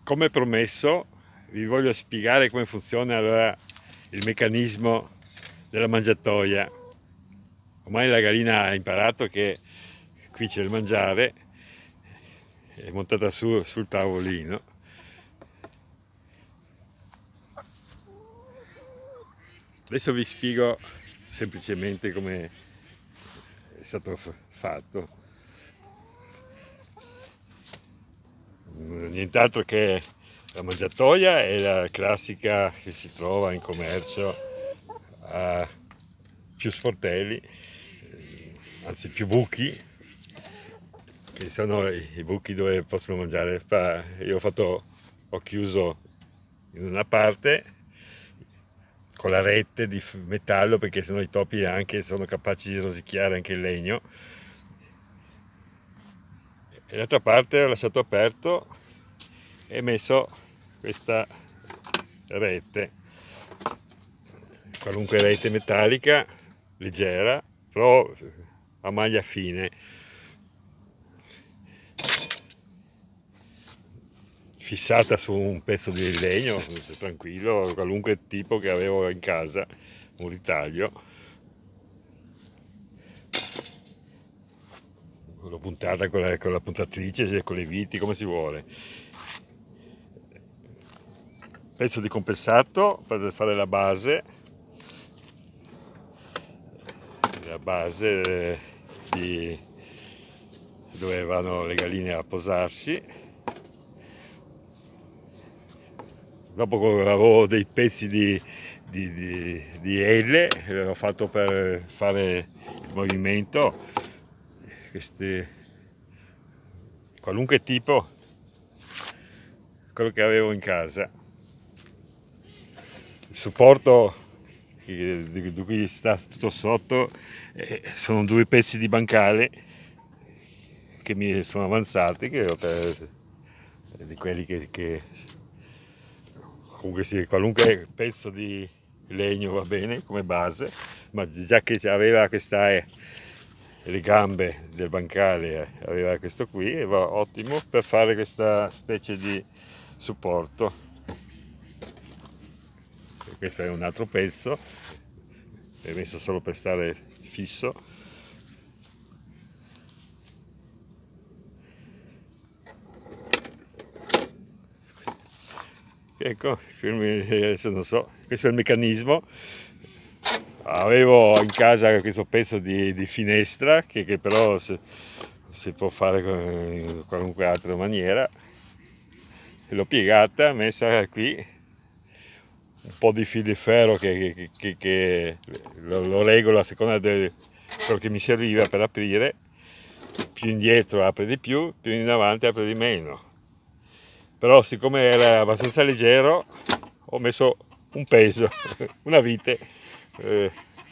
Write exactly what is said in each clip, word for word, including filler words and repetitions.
Come promesso, vi voglio spiegare come funziona allora il meccanismo della mangiatoia. Ormai la gallina ha imparato che qui c'è il mangiare, è montata su sul tavolino. Adesso vi spiego semplicemente come è stato fatto. Nient'altro che la mangiatoia è la classica che si trova in commercio a più sportelli, anzi più buchi, che sono i buchi dove possono mangiare. Io ho fatto, ho chiuso in una parte con la rete di metallo, perché sennò i topi anche sono capaci di rosicchiare anche il legno, e l'altra parte ho lasciato aperto e messo questa rete, qualunque rete metallica leggera però a maglia fine, fissata su un pezzo di legno tranquillo, qualunque tipo che avevo in casa, un ritaglio. L'ho puntata con la, con la puntatrice, con le viti, come si vuole. Pezzo di compensato per fare la base, la base di dove vanno le galline a posarsi. Dopo avevo dei pezzi di, di, di, di elle, l'ho fatto per fare il movimento, questi, qualunque tipo, quello che avevo in casa. Il supporto di cui sta tutto sotto eh, sono due pezzi di bancale che mi sono avanzati, che ho per, di quelli che, che comunque sì, qualunque pezzo di legno va bene come base, ma già che aveva questa eh, le gambe del bancale, eh, aveva questo qui, e va ottimo per fare questa specie di supporto. Questo è un altro pezzo, è messo solo per stare fisso. Ecco, adesso non so, questo è il meccanismo. Avevo in casa questo pezzo di, di finestra che, che però si, si può fare in qualunque altra maniera. L'ho piegata, messa qui, un po' di fil di ferro che, che, che, che lo, lo regolo a seconda di quello che mi serviva per aprire. Più indietro apre di più, più in avanti apre di meno. Però siccome era abbastanza leggero ho messo un peso, una vite, eh,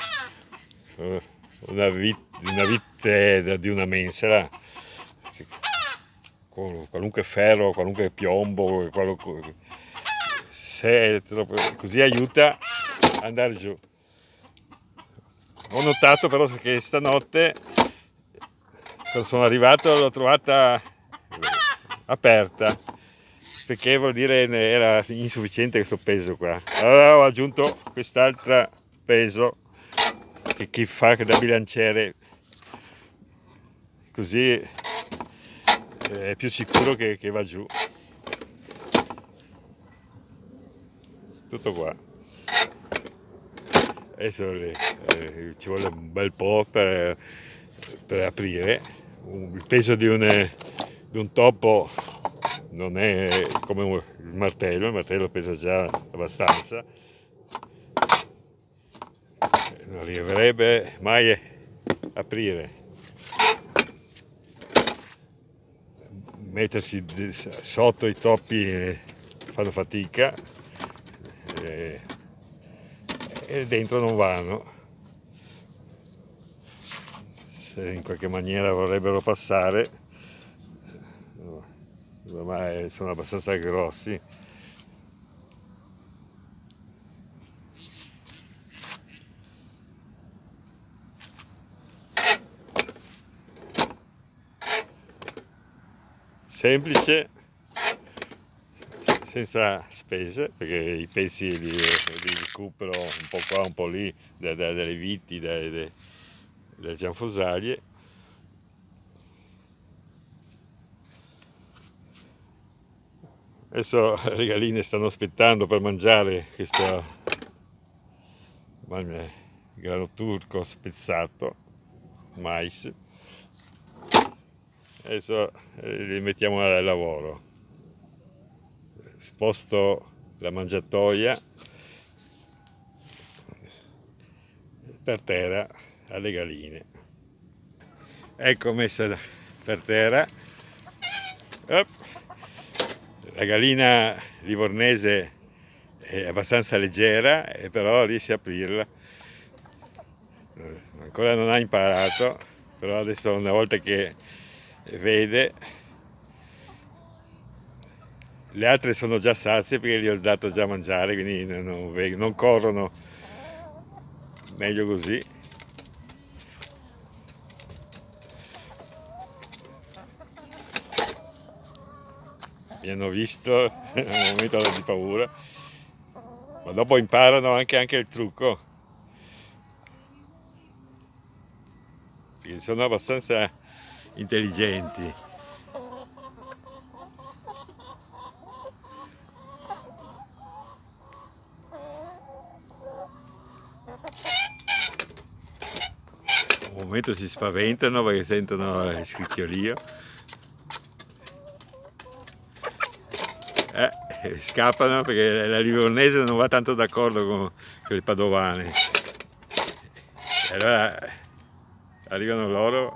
una, vite una vite di una mensola, con qualunque ferro, qualunque piombo, qualunque, se troppo, così aiuta ad andare giù. Ho notato però che stanotte, quando sono arrivato, l'ho trovata aperta, perché vuol dire era insufficiente questo peso qua. Allora ho aggiunto quest'altro peso che, che fa da bilanciere, così è più sicuro che, che va giù. Tutto qua. Adesso eh, ci vuole un bel po' per, per aprire. Il peso di un, di un topo non è come il martello, il martello pesa già abbastanza, non arriverebbe mai a aprire. Mettersi sotto i topi fanno fatica e, e dentro non vanno. Se in qualche maniera vorrebbero passare, ormai sono abbastanza grossi. Semplice, senza spese, perché i pezzi li, li recupero un po' qua, un po' lì, da, da, dalle viti, da, da, dalle gianfosaglie. Adesso le galline stanno aspettando per mangiare questo grano turco spezzato, mais. Adesso li mettiamo al lavoro. Sposto la mangiatoia per terra alle galline. Ecco messa per terra. Op. La gallina livornese è abbastanza leggera, però riesce a aprirla. Ancora non ha imparato, però adesso una volta che vede, le altre sono già sazie perché gli ho dato già a mangiare, quindi non, non corrono, meglio così. Mi hanno visto, è un momento di paura, ma dopo imparano anche, anche il trucco, perché sono abbastanza intelligenti. Un momento si spaventano perché sentono il scricchiolio. Eh, scappano perché la livornese non va tanto d'accordo con, con le padovane. E allora arrivano loro.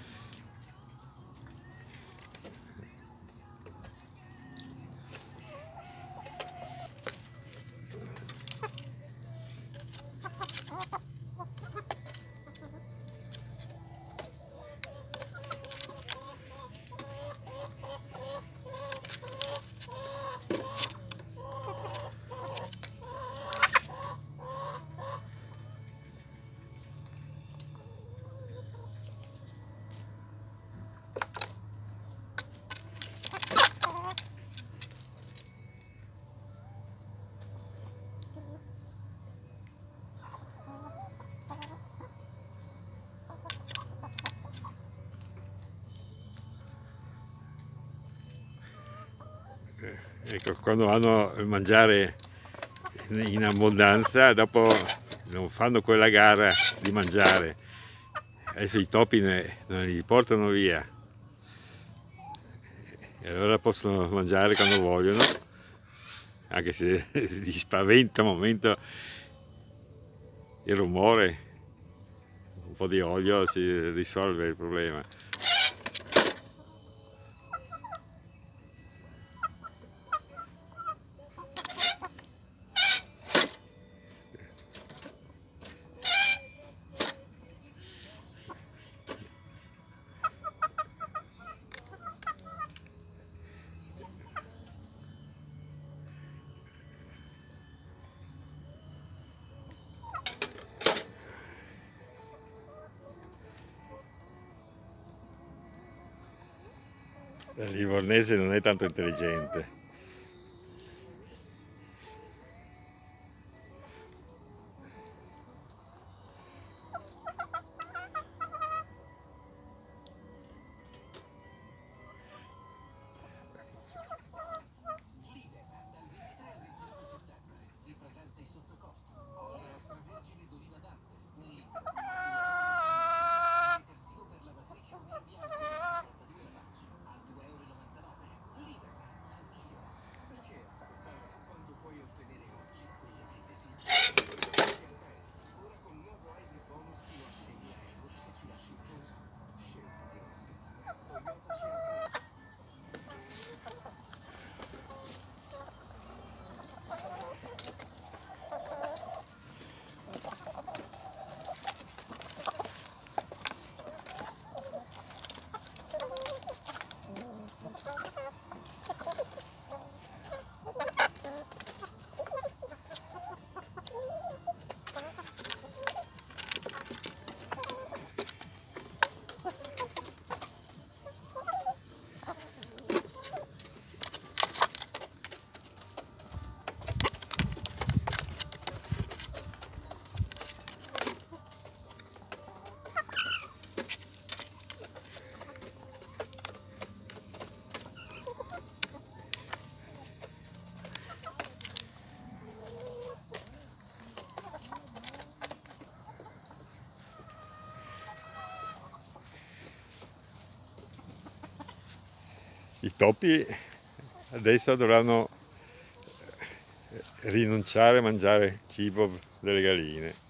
Ecco, quando vanno a mangiare in abbondanza, dopo non fanno quella gara di mangiare. Adesso i topi ne, non li portano via, e allora possono mangiare quando vogliono, anche se gli spaventa un momento il rumore, un po' di olio si risolve il problema. La livornese non è tanto intelligente. I topi adesso dovranno rinunciare a mangiare cibo delle galline.